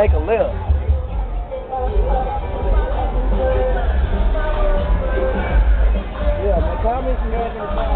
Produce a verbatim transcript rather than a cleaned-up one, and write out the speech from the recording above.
make a left. Yeah, man, call me some guys in the